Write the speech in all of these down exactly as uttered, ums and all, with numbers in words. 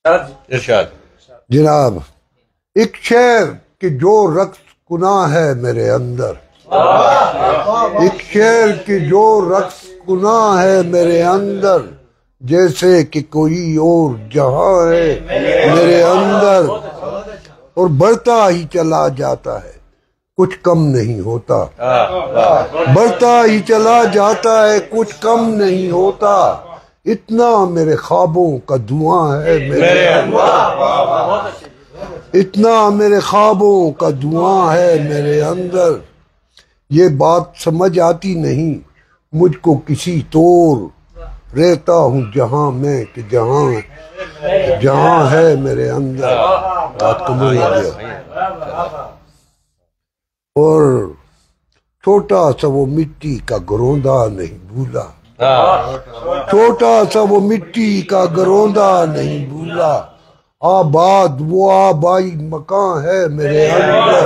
ارشاد جناب، ایک شعر کہ جو رقص کناں ہے میرے اندر، ایک شعر کہ جو رقص کناں ہے میرے اندر، جیسے کہ کوئی اور جہاں ہے میرے اندر، اور بڑھتا ہی چلا جاتا ہے کچھ کم نہیں ہوتا، بڑھتا ہی چلا جاتا ہے کچھ کم نہیں ہوتا، اتنا میرے خوابوں کا دھواں ہے میرے اندر، اتنا میرے خوابوں کا دھواں ہے میرے اندر، یہ بات سمجھ آتی نہیں مجھ کو کسی طور، رہتا ہوں جہاں میں کہ جہاں جہاں ہے میرے اندر۔ بات کمال ہو گیا۔ اور چھوٹا سا وہ مٹی کا گروندا نہیں بھولا، چھوٹا سا وہ مٹی کا گروندا نہیں بھولا، آباد وہ آبائی مکان ہے میرے اندر،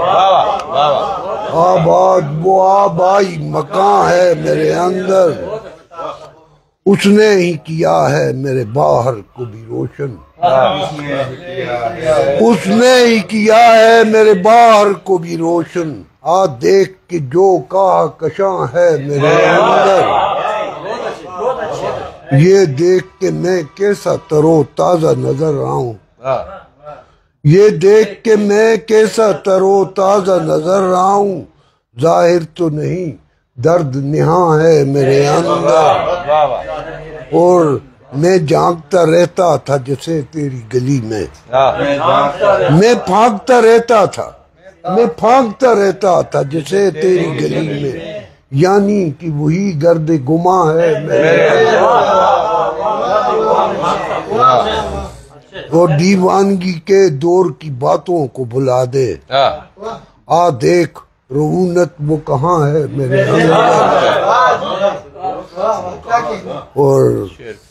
آباد وہ آبائی مکان ہے میرے اندر، اس نے ہی کیا ہے میرے باہر کو بھی روشن، اس نے ہی کیا ہے میرے باہر کو بھی روشن، آ دیکھ کہ جو کہا کشاں ہے میرے اندر، یہ دیکھ کہ میں کیسا ترو تازہ نظر آؤں، یہ دیکھ کہ میں کیسا ترو تازہ نظر آؤں، ظاہر تو نہیں درد نہاں ہے میرے اندر، اور میں جھانکتا رہتا تھا جیسے تیری گلی میں، میں پھانکتا رہتا تھا میں پھانکتا رہتا تھا جیسے تیری گلی میں، یعنی کہ وہی گرد گماں ہے میرے اندر، اور دیوانگی کے دور کی باتوں کو بھلا دے، آ دیکھ رعونت وہ کہاں ہے میرے اندر، اور